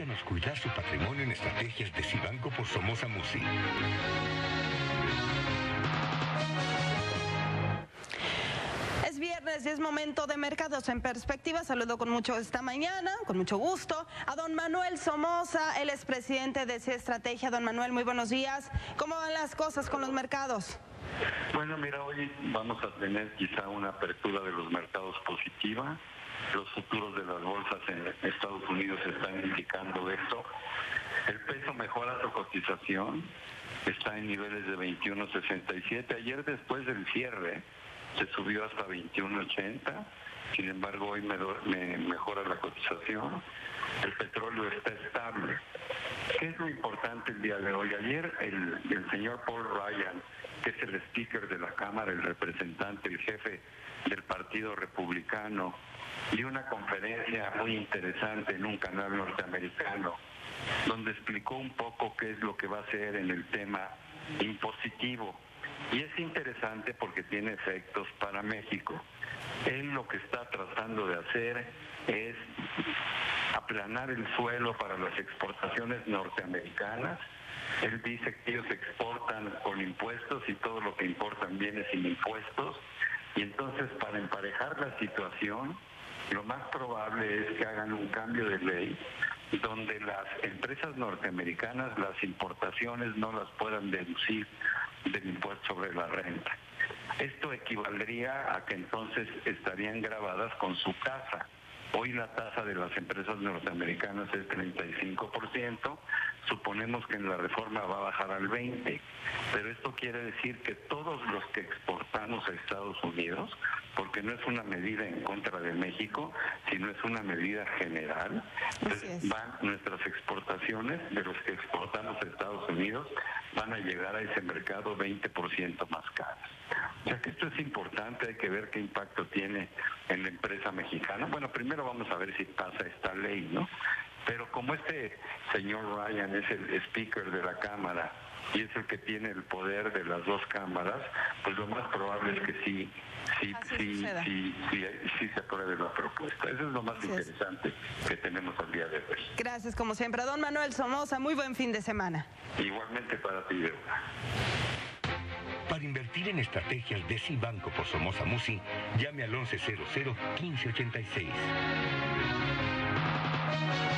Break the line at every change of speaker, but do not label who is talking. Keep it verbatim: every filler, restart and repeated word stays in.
Permítanos cuidar su patrimonio en estrategias de Cibanco por Somoza Musi.
Es viernes y es momento de Mercados en Perspectiva. Saludo con mucho esta mañana, con mucho gusto, a don Manuel Somoza, él es presidente de C Estrategia. Don Manuel, muy buenos días. ¿Cómo van las cosas con los mercados?
Bueno, mira, hoy vamos a tener quizá una apertura de los mercados positiva. Los futuros de las bolsas en Estados Unidos están indicando esto. El peso mejora su cotización, está en niveles de veintiuno sesenta y siete. Ayer, después del cierre, se subió hasta veintiuno ochenta. Sin embargo, hoy me, me mejora la cotización. El petróleo está estable. ¿Qué es lo importante el día de hoy? Ayer el, el señor Paul Ryan, que es el speaker de la Cámara, el representante, el jefe del Partido Republicano, dio una conferencia muy interesante en un canal norteamericano, donde explicó un poco qué es lo que va a hacer en el tema impositivo. Y es interesante porque tiene efectos para México. Él lo que está tratando de hacer es aplanar el suelo para las exportaciones norteamericanas. Él dice que ellos exportan con impuestos y todo lo que importan viene sin impuestos. Y entonces, para emparejar la situación, lo más probable es que hagan un cambio de ley donde las empresas norteamericanas las importaciones no las puedan deducir del impuesto sobre la renta. Esto equivaldría a que entonces estarían grabadas con su tasa. Hoy la tasa de las empresas norteamericanas es treinta y cinco por ciento, suponemos que en la reforma va a bajar al veinte por ciento, pero esto quiere decir que todos los que exportamos a Estados Unidos, porque no es una medida en contra de México, sino es una medida general, entonces van nuestras exportaciones de los que exportamos a Estados Unidos, van a llegar a ese mercado veinte por ciento más caras. O sea que esto es importante, hay que ver qué impacto tiene en la empresa mexicana. Bueno, primero vamos a ver si pasa esta ley, ¿no? Pero como este señor Ryan es el speaker de la Cámara y es el que tiene el poder de las dos cámaras, pues lo más probable es que sí, sí, sí, sí, sí, sí se apruebe la propuesta. Eso es lo más Así interesante es. que tenemos al día de hoy.
Gracias, como siempre. Don Manuel Somoza, muy buen fin de semana.
Igualmente para ti, Débora.
Para invertir en estrategias de Cibanco por Somoza Musi, llame al once cero cero, quince ochenta y seis.